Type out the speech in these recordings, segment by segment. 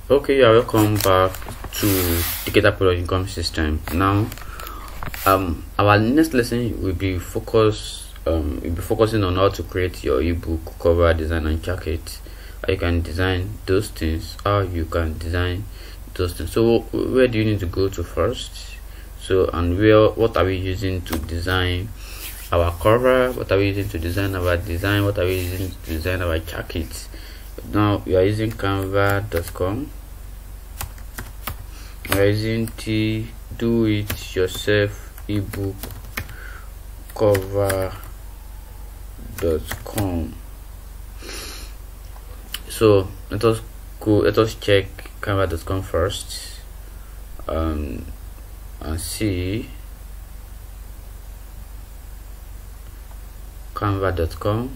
Okay, yeah, welcome back to Digital Product Income System. Now, our next lesson will be focusing on how to create your ebook cover design and jacket. How you can design those things. So, where do you need to go to first? So, and what are we using to design our cover? What are we using to design our design? What are we using to design our jacket? Now we are using canva.com. we are using do it yourself ebook cover.com. so let us check canva.com first and see canva.com.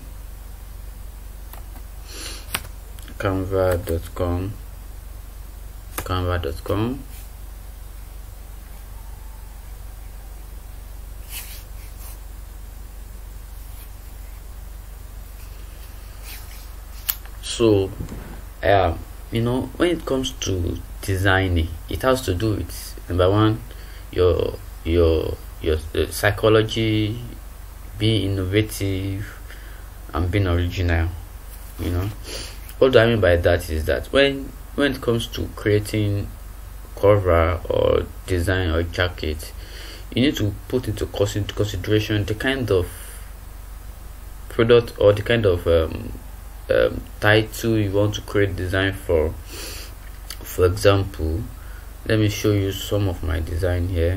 So when it comes to designing, it has to do with, number one, your psychology, being innovative and being original. What do I mean by that is that when it comes to creating cover or design or jacket, you need to put into consideration the kind of product or the kind of title you want to create design for. For example, let me show you some of my design here.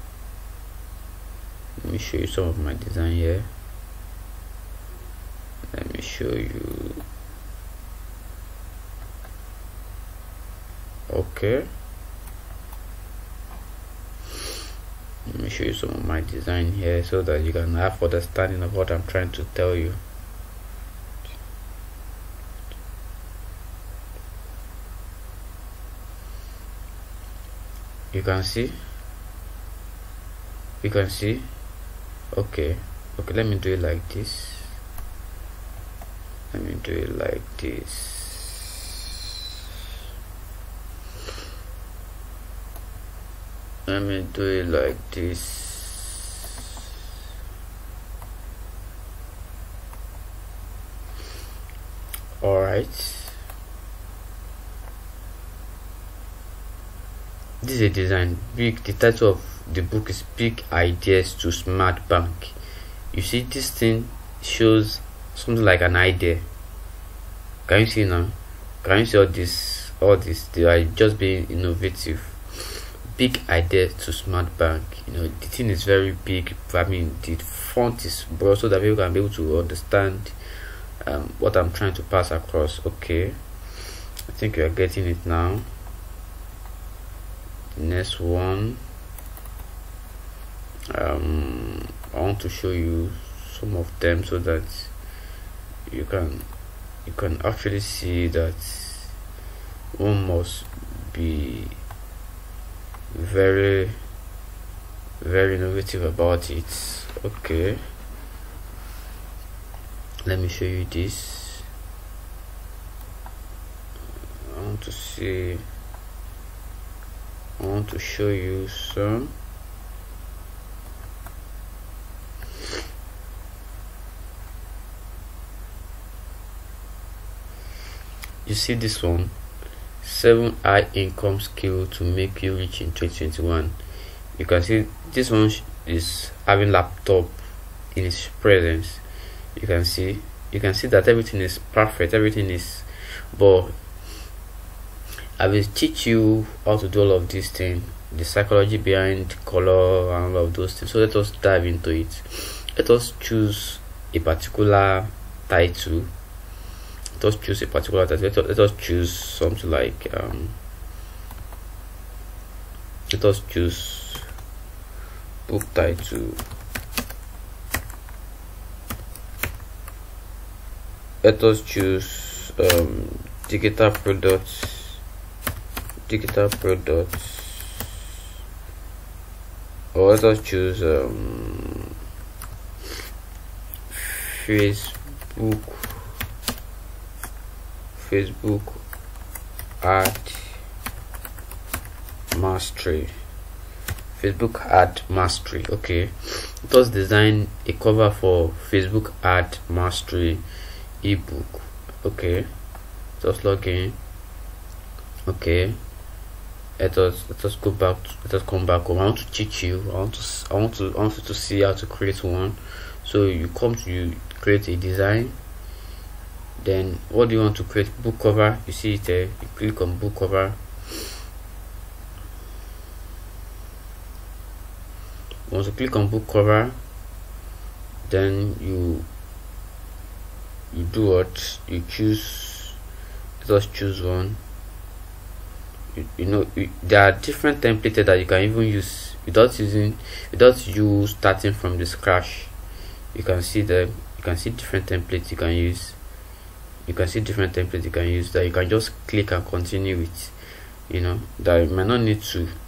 Let me show you. Okay, let me show you some of my design here so that you can have understanding of what I'm trying to tell you. You can see. Okay, let me do it like this. All right, this is a design. The title of the book is Big Ideas to Smart Bank. You see, this thing shows something like an idea. Can you see now? Can you see all this? They are just being innovative. Big Ideas to Smart Bank. The thing is very big. I mean, the font is broad so that people can be able to understand what I'm trying to pass across. Okay, I think you are getting it now. Next one, I want to show you some of them so that you can actually see that one must be very, very innovative about it. Okay, let me show you this. I want to show you some. You see this one, 7 high income skill to make you rich in 2021. You can see this one is having laptop in its presence. You can see that everything is perfect, but I will teach you how to do all of these things, the psychology behind color and all of those things. So let us dive into it. Let us choose a particular title. Let us choose something like let us choose book title. Let us choose digital products, or let us choose Facebook ad mastery. Facebook ad mastery. Okay, let us design a cover for Facebook ad mastery ebook. Okay, just log in. Okay, let us go back. Let us come back home. I want to teach you. I want you to see how to create one. So you create a design. Then what do you want to create? Book cover. You see it there. You click on book cover. Once you click on book cover, then you do what? You choose. Let us choose one. There are different templates that you can even use without you starting from the scratch. You can see them. You can see different templates you can use. You can see different templates you can use that you can just click and continue with. That you might not need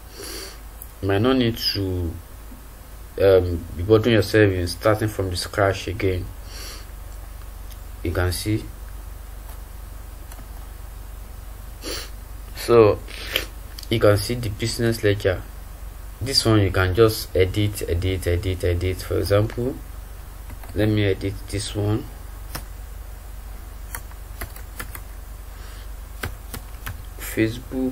to be bothering yourself in starting from the scratch again. You can see. So you can see the business ledger. This one you can just edit. For example, let me edit this one. Facebook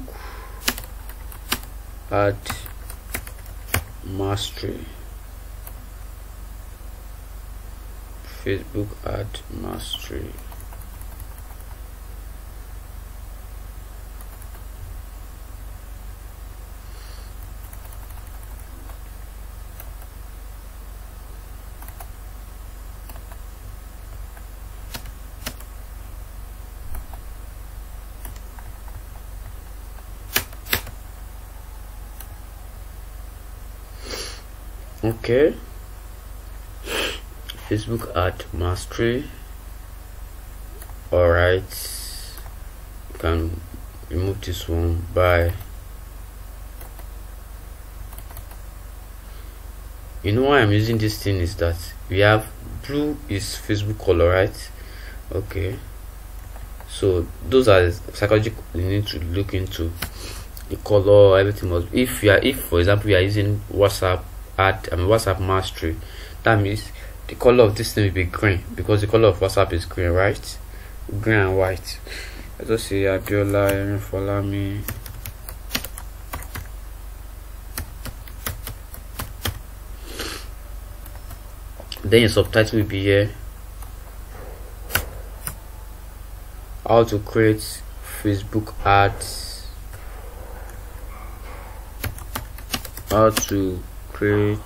ad mastery. Facebook ad mastery. Okay, Facebook ad mastery. All right, you can remove this one by why I'm using this thing is that we have blue is Facebook color, right? Okay, so those are psychological. You need to look into the color. Everything must. If for example you are using WhatsApp WhatsApp mastery, that means the color of this thing will be green because the color of WhatsApp is green, right? Green and white. Let us see Abiola, follow me. Then your subtitle will be here. How to create Facebook ads. How to create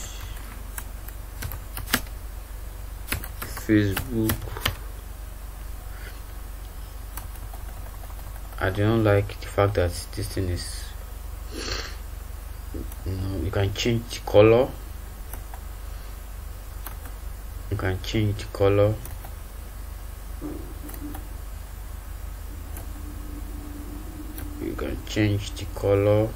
Facebook. I don't like the fact that this thing is you can change the color. You can change the color. You can change the color.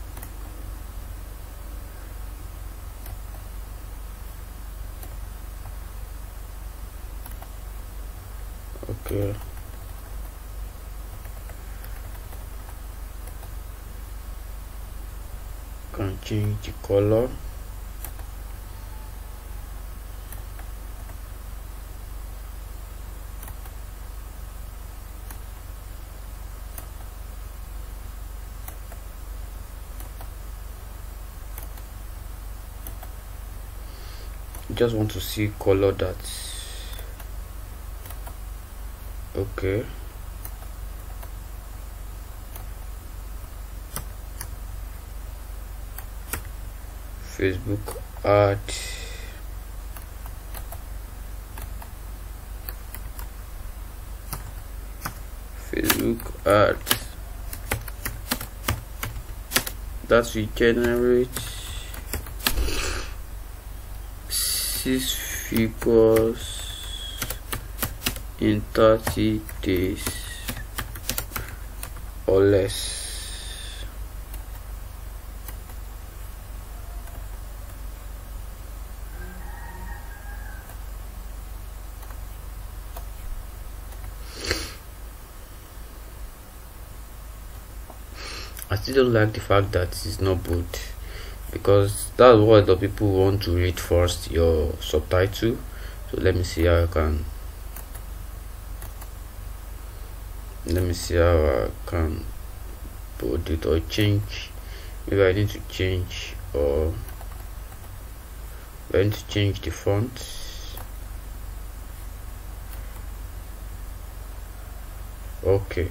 Okay. Can change the color. Just want to see color that. Okay. Facebook ad. Facebook ad that we generate 6 figures in 30 days or less. I still don't like the fact that it's not bold, because that's what the people want to read first, your subtitle. So let me see how I can bold it or change. Maybe I need to change, or I need to change the font. Okay.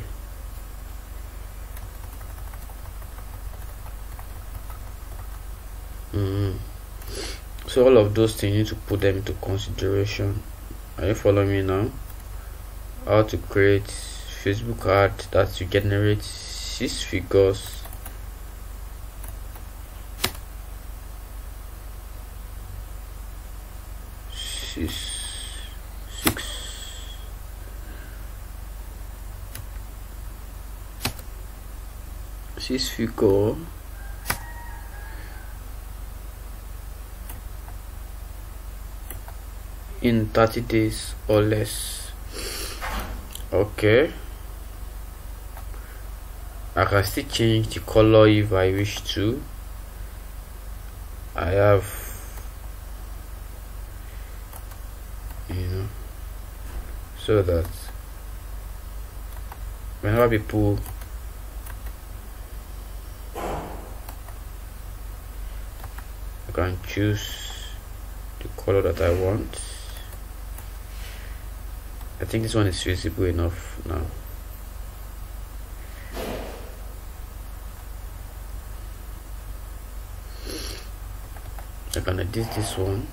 So all of those things, you need to put them into consideration. Are you following me now? How to create Facebook ad that you generate 6 figures. Six figure in 30 days or less. Okay, I can still change the color if I wish to. I have, so that whenever people can choose the color that I want. I think this one is visible enough now. I can edit this one.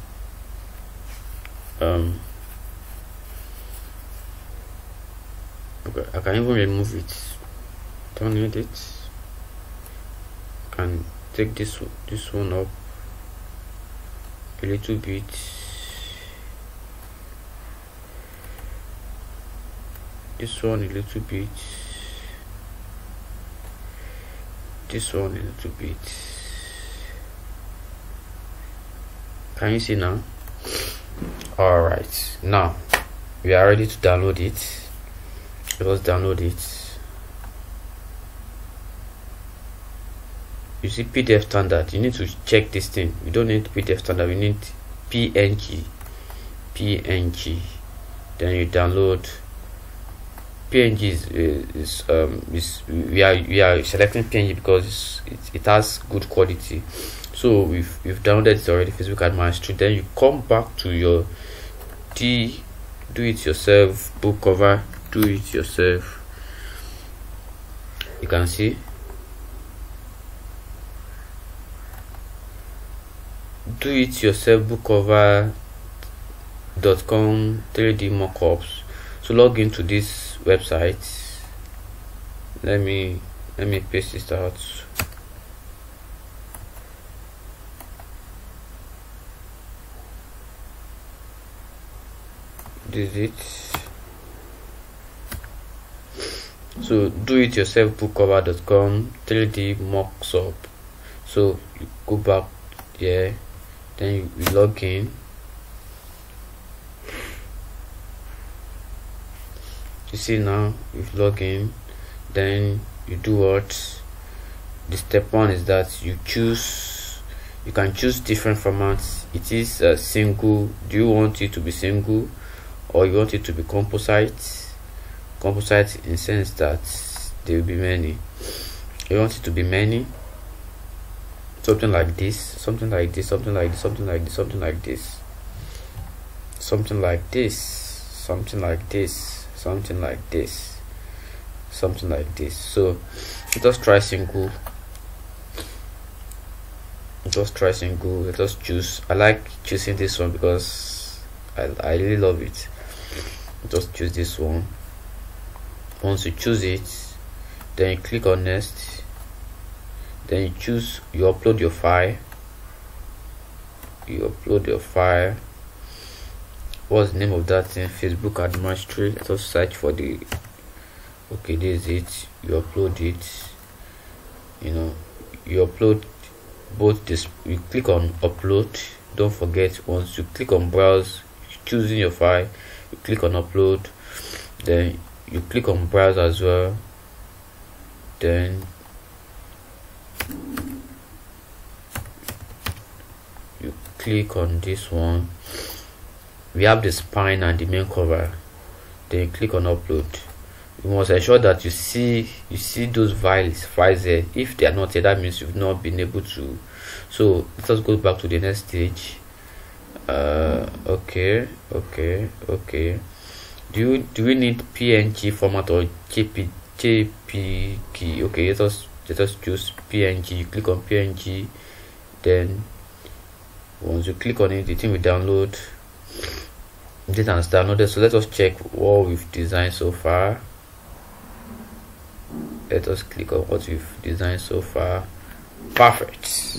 Okay, I can even remove it. Don't need it. I can take this one up a little bit. This one a little bit. This one a little bit. Can you see now? Alright, now we are ready to download it. Let's download it. You see PDF standard, you need to check this thing. We don't need PDF standard, we need PNG. Then you download PNG. We are selecting PNG because it has good quality. So we've downloaded it already, Facebook Ad Mastery. Then you come back to your do it yourself book cover. Do it yourself. You can see do it yourself book cover.com 3D mockups. So log into this website. Let me paste this out. This is it. So do it yourself bookcover.com 3D mocks up. So you go back here, then you log in. You see now you've logged in. Then you do what? The step one is that you can choose different formats. It is a single. Do you want it to be single, or you want it to be composite? Composite in sense that there will be many. You want it to be many, something like this, something like this, something like this, something like this, something like this, something like this, something like this, something like this, something like this. So let us try single. Let us choose. I like choosing this one because I really love it. Let us choose this one. Once you choose it, then you click on next. Then you upload your file. What's the name of that thing? Facebook Ad Mastery. Let us search for the. Okay, this is it. You upload it. You upload both this. You click on upload. Don't forget, once you click on browse, choosing your file, you click on upload. Then you click on browse as well. Then click on this one. We have the spine and the main cover. Then click on upload. You must ensure that you see those files there. If they are not here, that means you've not been able to. So let us go back to the next stage. Okay. Do we need PNG format or JPG? Okay, let us choose PNG. You click on PNG, then once you click on it, the thing will download. This has downloaded. So let us check what we've designed so far. Let us click on what we've designed so far. Perfect.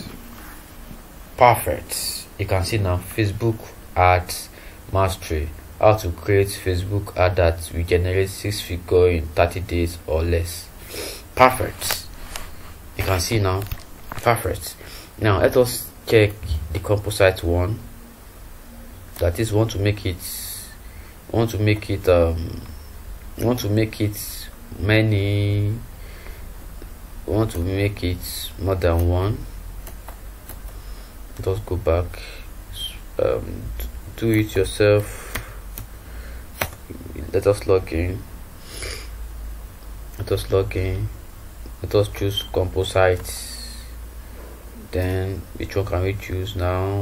You can see now Facebook ads mastery, how to create Facebook ad that will generate 6 figures in 30 days or less. Perfect. You can see now. Perfect. Now let us check the composite one. That is, want to make it more than one. Let us go back. Do it yourself. Let us log in. Let us choose composite. Then which one can we choose now?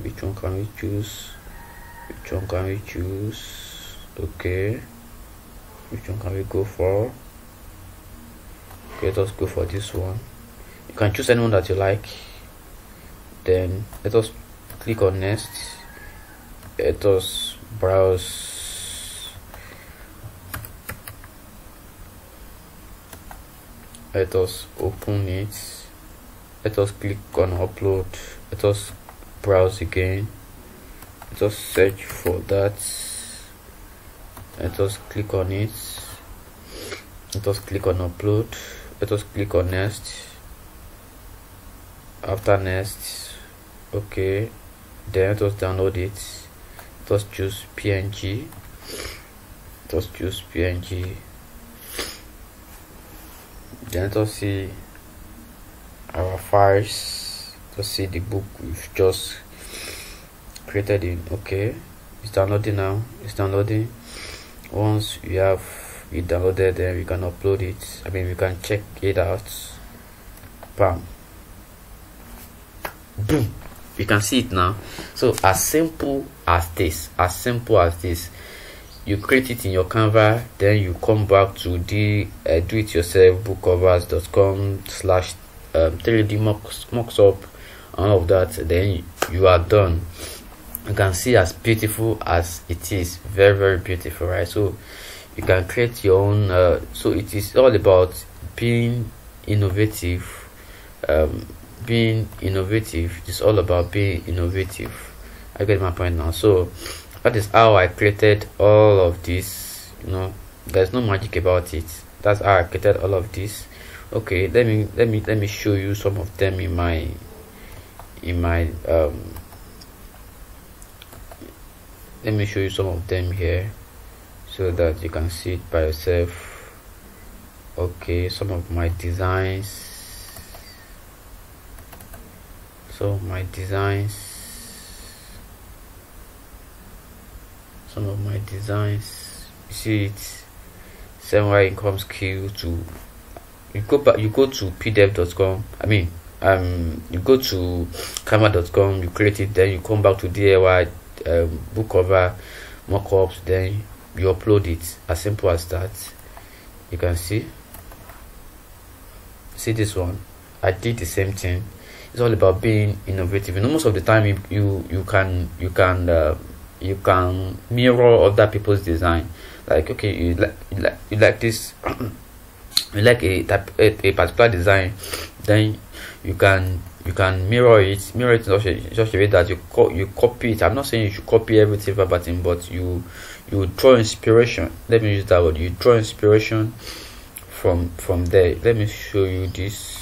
Okay, which one can we go for? Okay, let us go for this one. You can choose anyone that you like. Then let us click on next. Let us browse. Let us open it. Let us click on upload. Let us browse again. Let us search for that. Let us click on it. Let us click on upload. Let us click on next. After next, okay, then let us download it. Let us choose PNG. Then let us see our files. Let's see the book we've just created in. Okay, it's downloading now. Once you have it downloaded, then we can upload it. We can check it out. Bam, boom, you can see it now. So as simple as this, you create it in your Canva, then you come back to the do-it-yourself bookcovers.com/3D mocks up and all of that. Then you are done. You can see as beautiful as it is. Very, very beautiful, right? So you can create your own. So it is all about being innovative. It's all about being innovative. I get my point now. So that is how I created all of this. There's no magic about it. That's how I created all of this. Okay, let me show you some of them in my let me show you some of them here so that you can see it by yourself. Okay, some of my designs. You see it. 7Y income skill to you go to pdev.com. You go to canva.com, you create it, then you come back to DIY book cover mockups, then you upload it. As simple as that. You can see this one. I did the same thing. It's all about being innovative. Most of the time you can mirror other people's design. Like, okay, you like this you like a particular design, then you can mirror it in such a way that you copy it. I'm not saying you should copy everything verbatim, but you draw inspiration. Let me use that word. You draw inspiration from there. Let me show you this.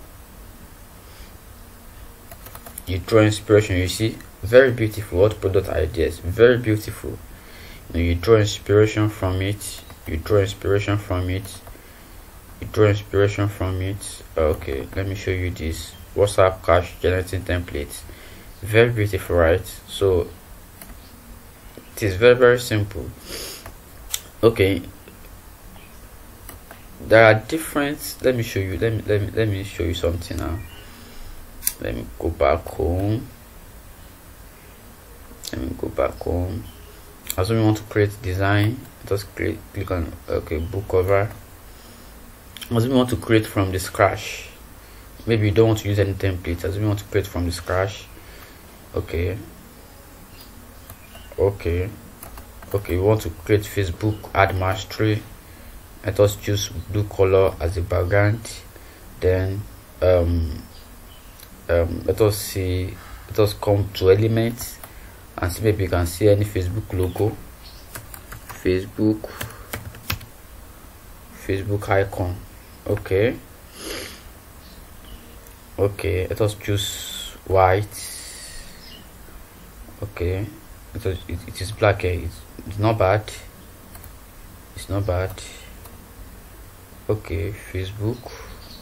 You draw inspiration. You see, very beautiful. What product ideas? Very beautiful. You draw inspiration from it. Okay, let me show you this WhatsApp cash generating template. Very beautiful, right? So it is very, very simple. Okay, there are different, let me show you, let me show you something now. Let me go back home. As we want to create design, just click on book cover. As we want to create from the scratch, maybe you don't want to use any template, as we want to create from the scratch. Okay, we want to create Facebook ad mastery. Let us choose blue color as a background. Then let us come to elements and see, maybe you can see any Facebook logo, Facebook icon. Okay, let us choose white. Okay, it is black here. It's not bad. Okay, Facebook,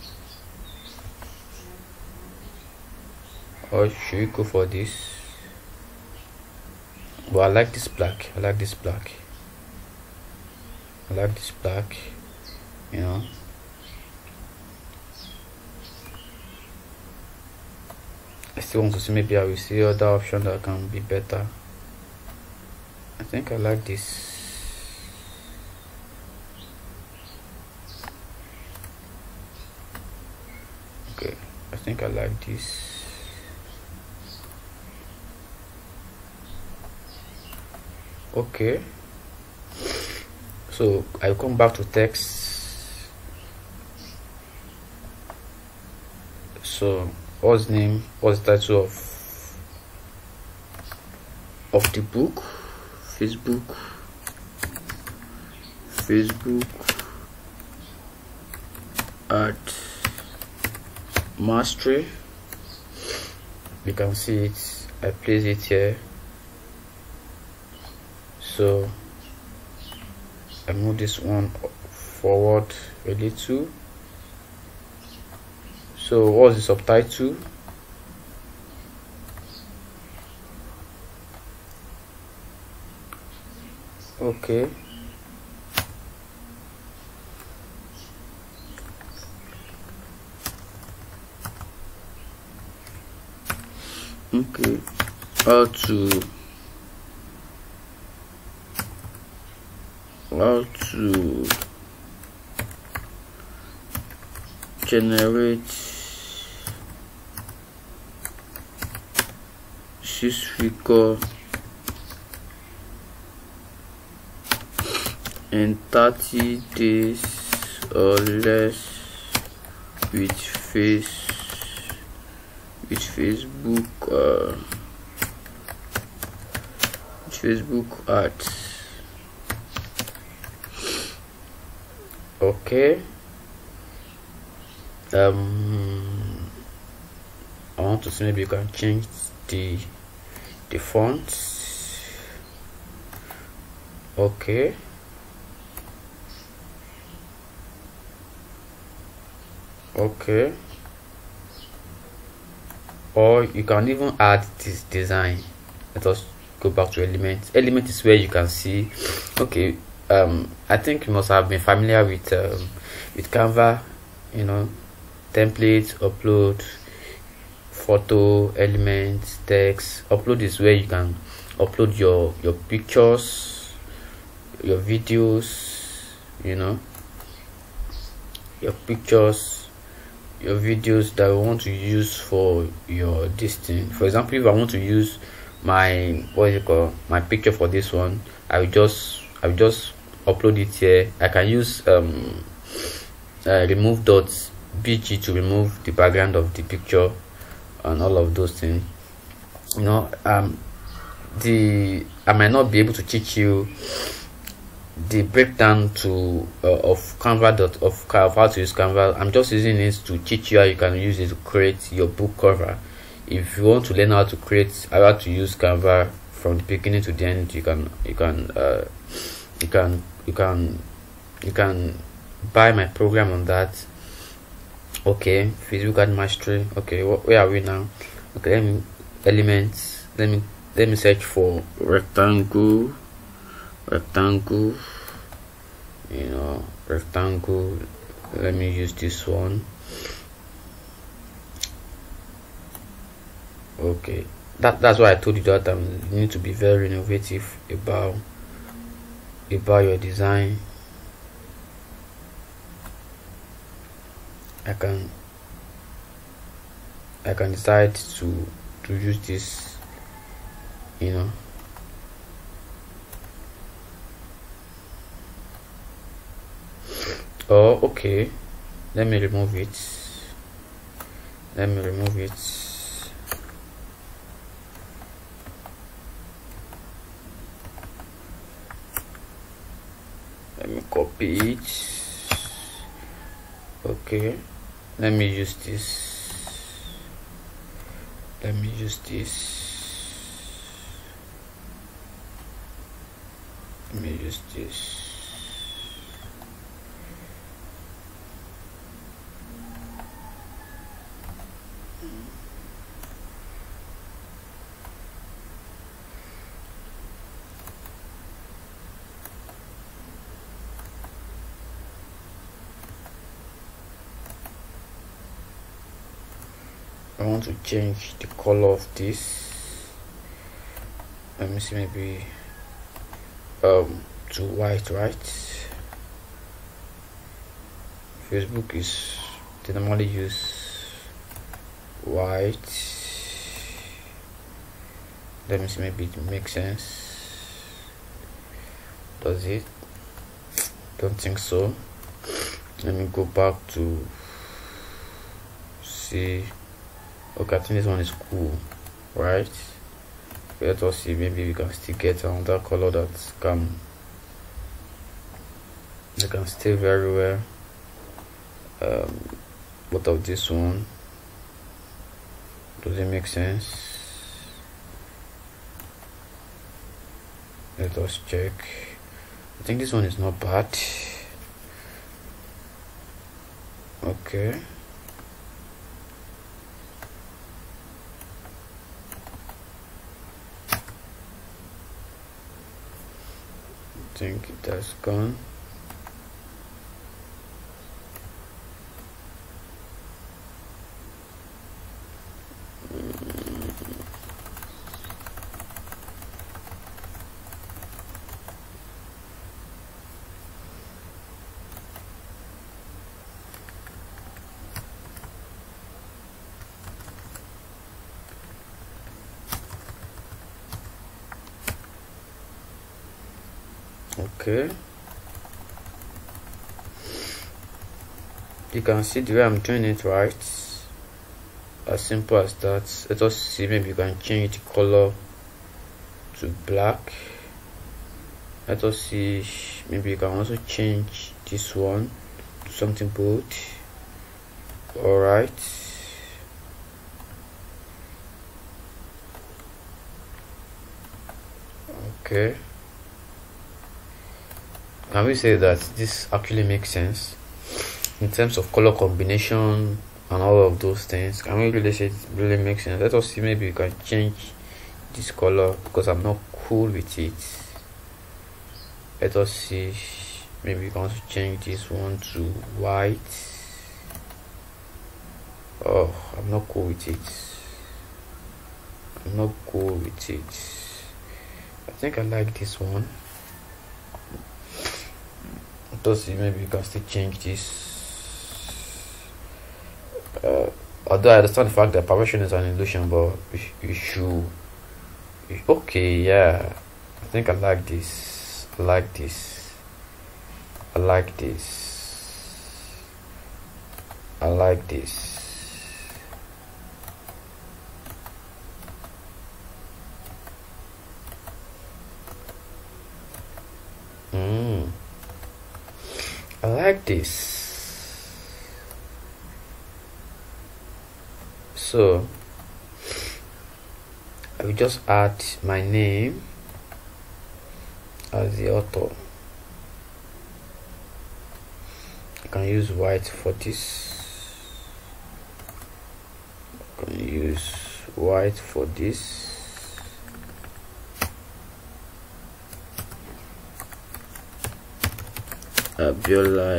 or should we go for this? Well, I like this black. You know, I still want to see, maybe I will see other option that can be better. I think I like this. Okay, I think I like this. Okay, so I'll come back to text. So what's the title of the book? Facebook ad mastery. You can see it. I place it here. So I move this one forward a little. So what's the subtitle? Okay, how to generate 6-figure in 30 days or less with Facebook ads. Okay, I want to see, maybe you can change the fonts. Okay, or you can even add this design. Let us go back to element. Element is where you can see. Okay, I think you must have been familiar with Canva. You know, templates, upload, photo, elements, text. Upload is where you can upload your pictures, your videos, you know, your pictures, your videos that you want to use for your this thing. For example, if I want to use my my picture for this one, I will just upload it here. I can use remove.bg to remove the background of the picture and all of those things. You know, I might not be able to teach you the breakdown of Canva of how to use Canva. I'm just using it to teach you how you can use it to create your book cover. If you want to learn how to use Canva from the beginning to the end, you can buy my program on that. Okay, Facebook ad mastery. Okay, where are we now? Okay, elements. Let me search for rectangle, rectangle. Let me use this one. Okay, that's why I told you that you need to be very innovative about your design. I can decide to use this, oh, okay, let me remove it. Let me copy it. Okay, let me use this. I want to change the color of this. Let me see, maybe to white, right? Facebook they normally use white. Let me see, maybe it makes sense. Does it? Don't think so. Let me go back to see. Okay, I think this one is cool, right? Let us see, maybe we can still get another color that can stay very well. What of this one? Does it make sense? Let us check. I think this one is not bad. Okay. I think it has gone. Okay, you can see the way I'm doing it, right? As simple as that. Let us see, maybe you can change the color to black. Let us see, maybe you can also change this one to something bold. All right, okay. Can we say that this actually makes sense in terms of color combination and all of those things? Can we really say it really makes sense? Let us see, maybe you can change this color because I'm not cool with it. Let us see, maybe you can also change this one to white. Oh, I'm not cool with it. I think I like this one. Let's see, maybe you can still change this. Although I understand the fact that perfection is an illusion, but you should. Okay, yeah. I think I like this. I like this. I like this. So I will just add my name as the author. I can use white for this. I can use white for this. Abiola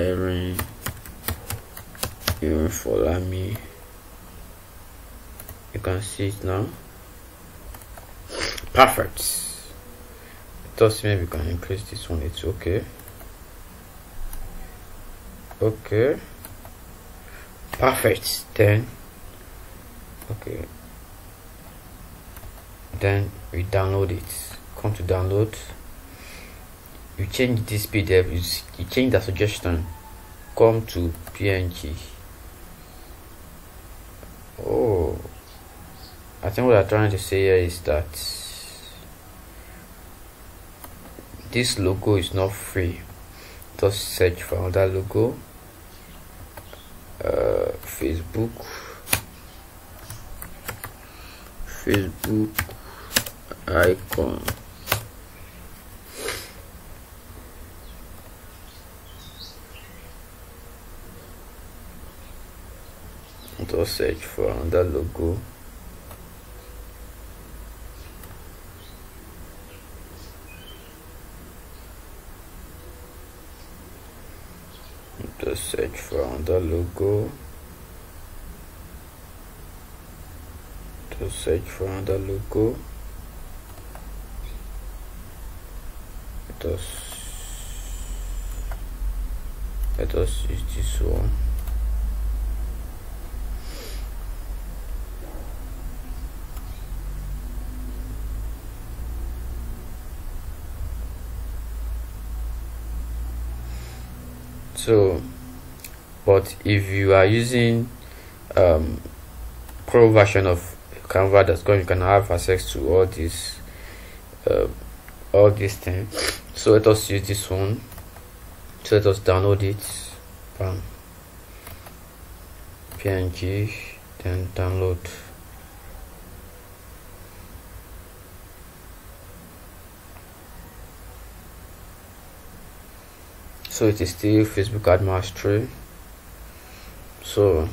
Erin Folami. You can see it now. Perfect. Just maybe we can increase this one. It's okay. Okay. Perfect. Then okay. Then we download it. Come to download. You change this PDF. You change the suggestion. Come to PNG. Oh, I think what I'm trying to say here is that this logo is not free. Just search for another logo. Facebook icon. Just search for another logo. Just search for another logo. Just search for another logo. Let us use this one. So, but if you are using pro version of Canva.com, you can have access to all these things. So let us use this one. So let us download it. PNG, then download. So it is still Facebook Ad Mastery. So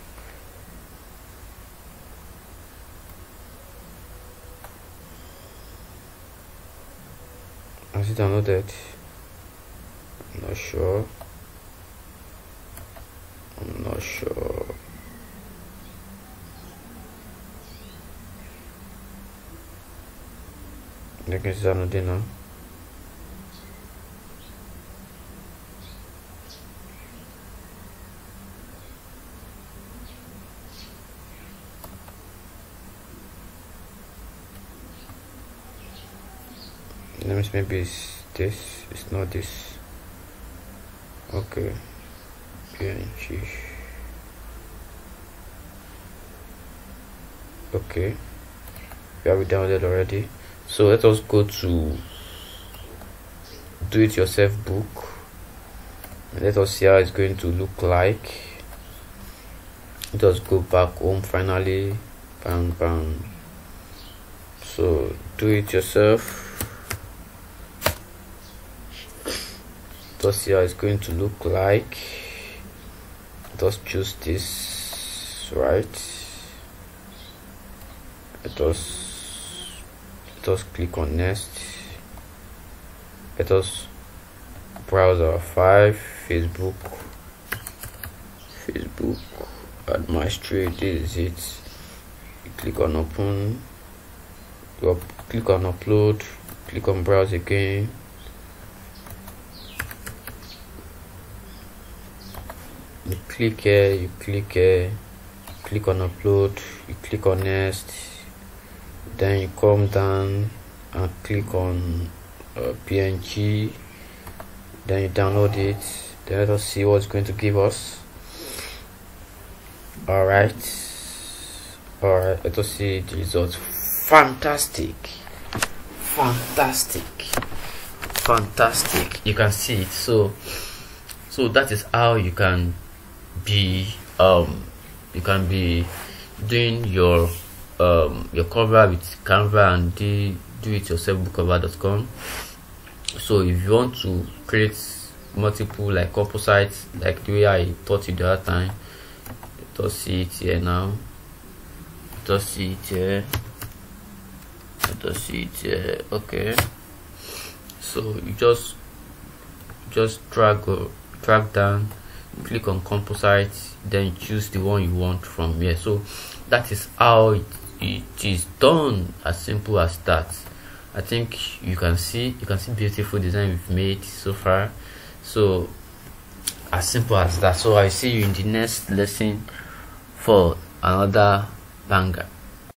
has it downloaded? I'm not sure. I think it's downloading now. Maybe it's this, it's not this. Okay, PNG. Okay, we have it downloaded already. So let us go to do it yourself book and let us see how it's going to look like. Let us go back home finally. Bam. So do it yourself. Just see how it's going to look like. Just choose this, right? Let us click on next. Let us browse our file. Facebook Ad Mastery. This is it. You click on open. You click on upload. Click on browse again. You click here, you click here, click on upload, you click on next, then you come down and click on PNG, then you download it. Then let us see what it's going to give us. Alright, let us see the results. Fantastic, you can see it. So that is how you can be doing your cover with Canva and do it yourself bookcover.com. So if you want to create multiple like composites like the way I taught you the other time, let's see it here now. Just see it here. Okay, so you just drag down, click on composite, then choose the one you want from here. So that is how it is done, as simple as that. I think you can see beautiful design we've made so far. So as simple as that. So I see you in the next lesson for another banger.